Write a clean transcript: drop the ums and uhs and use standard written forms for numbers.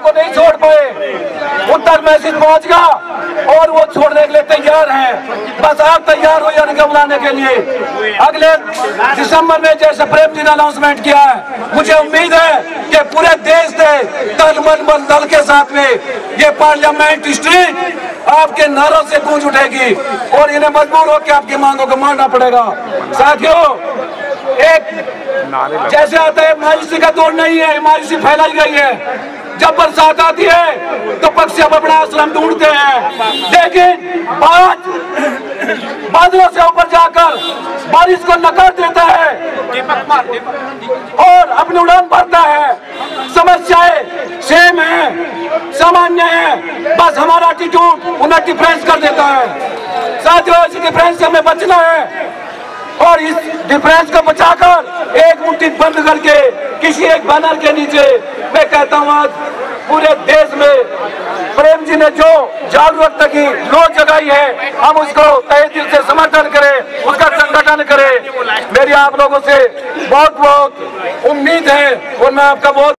को नहीं छोड़ पाए, उत्तर मैसेज पहुंच गया और वो छोड़ने के लिए तैयार हैं। बस आप तैयार हो यानी बुलाने के लिए। अगले दिसंबर में जैसे प्रेम जी ने अनाउंसमेंट किया है, मुझे उम्मीद है कि पूरे देश से तन मन बल दल के साथ में ये पार्लियामेंट स्ट्रीट आपके नारों से गूंज उठेगी और इन्हें मजबूर होकर आपकी मांगों को मानना पड़ेगा। साथियों, एक जैसे आता है मायूसी का दौर नहीं है, मायूसी फैलाई गई है। जब बरसात आती है तो पक्षी अपना आश्रम ढूंढते हैं, लेकिन बादलों से ऊपर जाकर बारिश को नकार देता है और अपनी उड़ान भरता है। समस्याएं सेम है, सामान्य है, बस हमारा एटीट्यूड उन्हें डिफरेंस कर देता है। साथियों, इस डिफरेंस से हमें बचना है और इस डिफरेंस को बचाकर एक मुट्ठी बंद करके किसी एक बैनर के नीचे मैं कहता हूँ आज पूरे देश में प्रेम जी ने जो जागरूकता की लोच जगाई है, हम उसको तहे दिल से समर्थन करें, उसका संगठन करें। मेरी आप लोगों से बहुत बहुत उम्मीद है और मैं आपका बहुत